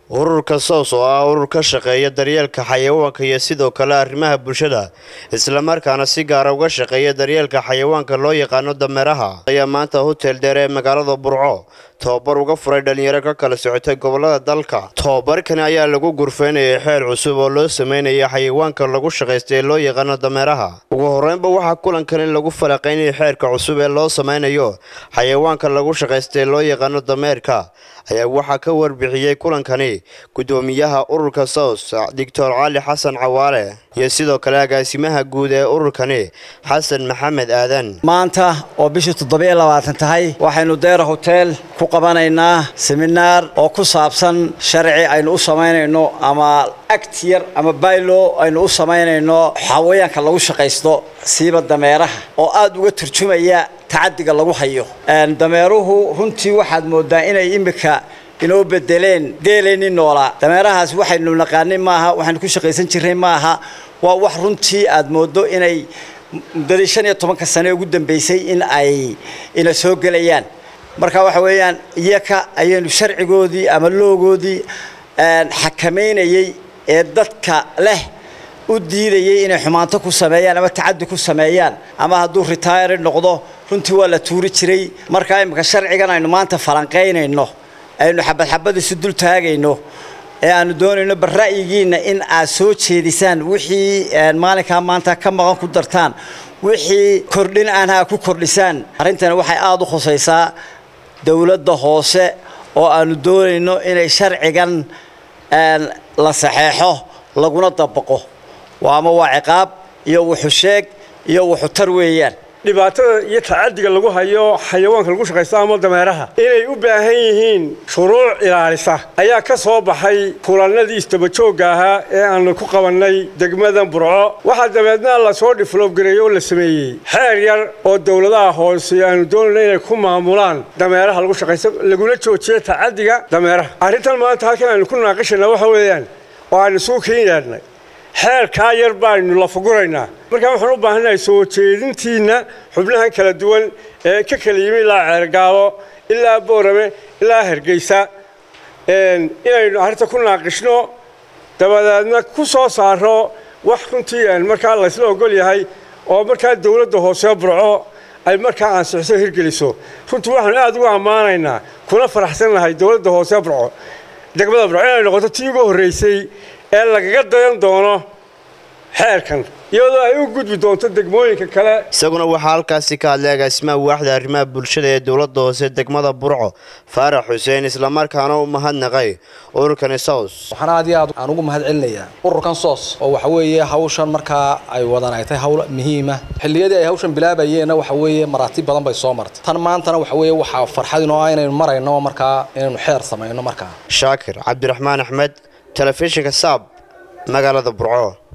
ururka SOS oo ah urur ka shaqeeya daryeelka xayawaanka iyo sidoo kale arrimaha bulshada isla markaana si gaar ah uga shaqeeya daryeelka xayawaanka loo yaqaan dameeraha ayaa maanta hotel dheer ee magaalada Burco tababar uga furay dhalinyaro ka kala socotay gobolada dalka. Tababarkan ayaa lagu gurfeynayay xeer cusub oo loo sameeyay xayawaanka lagu shaqeystay loo yaqaan dameeraha. Ugu horeynba waxa kulankan lagu falaqeynay xeerka cusub ee loo sameeyo xayawaanka lagu shaqeystay loo yaqaan dameerka ayaa waxa ka warbixiyay kulankani gudoomiyaha ururka SOS Dr. Ali Xasan Cawaale iyo sidoo kale agaasimaha guud ee ururkani Xasan Maxamed Aadan. maanta oo bishii 27 tahay waxaynu Deera Hotel ku qabanaynaa seminar oo ku saabsan sharci aynu u sameynayno ama act yar ama bylaw aynu u sameynayno xayawaanka lagu shaqeysto siiba dameeraha oo aad uga turjumaya تعدق الله حيو أن دميره هنتي واحد مودة إنه يمكن إنه بدلين دلين النولا دميرها واحد إنه نقارن معها واحد كل شيء يسنشرين معها وواحد هنتي أد مودة إنه دريشان يطمن كسنة جدا بيسي إن سوق ليان مركب حويان يكا أين شرع جودي أملو جودي أن حكمين يدتك له وديري إن حمانتك وسمايان أما تعدك وسمايان أما هدو ريتاير النقضة runtii waa la tuuri jiray marka imka sharcigan aynu maanta falanqeynayno aynu xabad isu dul taagayno ee aanu doonayno barraayigiina in aad soo jeedisaan wixii maalinka maanta ka maqan ku dartaan wixii kordhin aan ku kordhisaan arrintan waxay aad u khosaysaa dawladda hoose oo aanu doonayno inay sharcigan la saxeexo laguna dabaqo waa ciqaab iyo wuxuu sheeg iyo wuxuu tar weeyaan dhibaatada iyo tacadiga lagu hayo xayawaanka lagu shaqeysto ama dameeraha inay u baahan yihiin shuruuc ilaalisa ayaa ka soo baxay kulanadii istabajooga ahaa ee aan ku qabanay degmada Burco waxa dabeedna la soo develop gareeyo la sameeyay xeer yar oo dawladaha hoose aan doonayno inay ku maamulaan dameeraha lagu shaqeysto laguna joojiyo tacadiga dameeraha arrintan maanta halkan aan ku naaqashana waxa weeyaan oo aan soo keenaynay xeer ka yar baanu la fuguraynaa marka waxaan u baahanahay soo jeedintiina xubnaha kala duwan ee ka kala yimid la ceergaabo ilaa Boorame ilaa Hargeysa inaynu arrinta ku naaqishno dabadeedna ku soo saaro wax runtii marka la isla ogol yahay oo marka dawladda hoose Burco ay marka ansixisay hirgeliso runtii waxaan aad ugu amaanaynaa kuna faraxsanahay dawladda hoose Burco degmada Burco inay noqoto tii ugu horeysay ee lagaga dayan doono xeerkan iyadoo ay u gudbi doonto degmooyinka kale isaguna waxa halkaasi ka hadlay agaasimaha waaxda arrimaha bulshada ee dawladda hoose degmada Burco Faarax Xuseen isla markaana u mahadnaqay ururkan SOS waxaan aad ugu mahadcelinayaa ururkan SOS oo waxa weeye hawshan marka ay wadanaaytay hawl muhiim ah xilliyada ay hawshan bilaabayeen waxa weeye maraatib badan bay soo martay tan maantana waxa weeye waxa farxad inoo ah inaynu marayno marka inaynu xeer sameeyno marka Shaakir Cabdiraxmaan Axmed telefishinka SAB magaalada Burco.